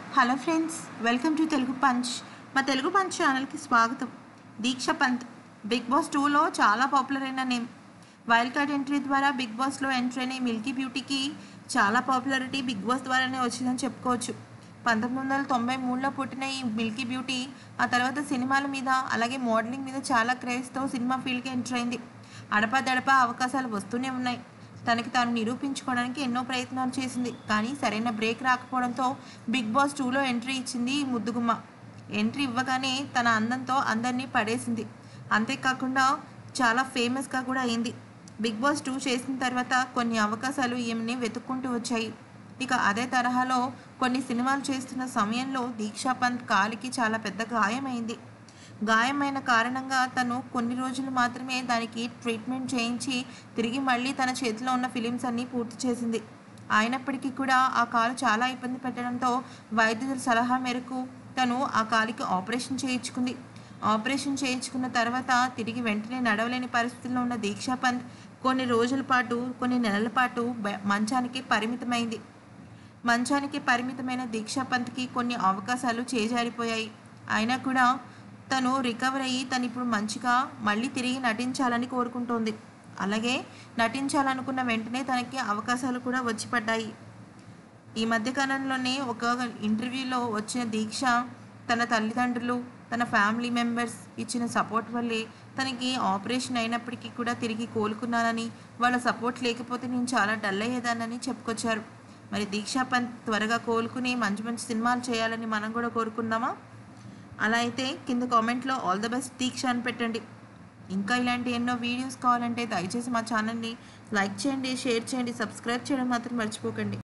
Hello friends, welcome to Telugu punch. మా Telugu punch ఛానల్కి స్వాగతం. దీక్ష పంత్ బిగ్ బాస్ 2లో చాలా పాపులర్ అయిన నేమ్. వైల్డ్ కార్డ్ ఎంట్రీ ద్వారా బిగ్ బాస్లో ఎంట్రీ అయిన మిల్కీ బ్యూటీకి చాలా పాపులారిటీ బిగ్ బాస్ ద్వారానే వచ్చిందని చెప్పుకోవచ్చు. 1993లో పుట్టిన ఈ మిల్కీ బ్యూటీ ఆ తర్వాత సినిమాల మీద అలాగే మోడలింగ్ మీద చాలా క్రేజ్తో సినిమా ఫీల్డ్కి ఎంటర్ అయింది. అడపాదడపా అవకాశాలు వస్తూనే ఉన్నాయి. తనకి తాను నిరూపించుకోవడానికి ఎన్నో ప్రయత్నాలు చేసింది. కానీ సరైన బ్రేక్ రాకపోవడంతో బిగ్ బాస్ 2లో ఎంట్రీ ఇచ్చింది ఈ ముద్దుగుమ్మ. ఎంట్రీ ఇవ్వగానే తన అందంతో అందరినీ పడేసింది. అంతేకాకుండా చాలా ఫేమస్గా కూడా అయింది. బిగ్ బాస్ 2 చేసిన తర్వాత కొన్ని అవకాశాలు ఈమెని వెతుక్కుంటూ వచ్చాయి. ఇక అదే తరహాలో కొన్ని సినిమాలు చేస్తున్న సమయంలో దీక్షా పంత్ కాలికి చాలా పెద్ద గాయమైంది. గాయమైన కారణంగా తను కొన్ని రోజులు మాత్రమే దానికి ట్రీట్మెంట్ చేయించి తిరిగి మళ్ళీ తన చేతిలో ఉన్న ఫిలిమ్స్ అన్నీ పూర్తి చేసింది. అయినప్పటికీ కూడా ఆ కాలు చాలా ఇబ్బంది పెట్టడంతో వైద్యుల సలహా మేరకు తను ఆ కాలికి ఆపరేషన్ చేయించుకుంది. ఆపరేషన్ చేయించుకున్న తర్వాత తిరిగి వెంటనే నడవలేని పరిస్థితుల్లో ఉన్న దీక్షా పంత్ కొన్ని రోజుల పాటు కొన్ని నెలల పాటు మంచానికి పరిమితమైంది. మంచానికి పరిమితమైన దీక్షా పంత్కి కొన్ని అవకాశాలు చేజారిపోయాయి. అయినా కూడా తను రికవర్ అయ్యి తను ఇప్పుడు మంచిగా మళ్ళీ తిరిగి నటించాలని కోరుకుంటోంది. అలాగే నటించాలనుకున్న వెంటనే తనకి అవకాశాలు కూడా వచ్చి పడ్డాయి. ఈ మధ్యకాలంలోనే ఒక ఇంటర్వ్యూలో వచ్చిన దీక్ష తన తల్లిదండ్రులు తన ఫ్యామిలీ మెంబర్స్ ఇచ్చిన సపోర్ట్ వల్లే తనకి ఆపరేషన్ అయినప్పటికీ కూడా తిరిగి కోలుకున్నానని, వాళ్ళ సపోర్ట్ లేకపోతే నేను చాలా డల్ అయ్యేదానని చెప్పుకొచ్చారు. మరి దీక్షా పంత్ త్వరగా కోలుకుని మంచి మంచి సినిమాలు చేయాలని మనం కూడా కోరుకుందామా? అలా అయితే కింద కామెంట్లో ఆల్ ద బెస్ట్ దీక్ష అని పెట్టండి. ఇంకా ఇలాంటి ఎన్నో వీడియోస్ కావాలంటే దయచేసి మా ఛానల్ని లైక్ చేయండి, షేర్ చేయండి, సబ్స్క్రైబ్ చేయడం మాత్రం మర్చిపోకండి.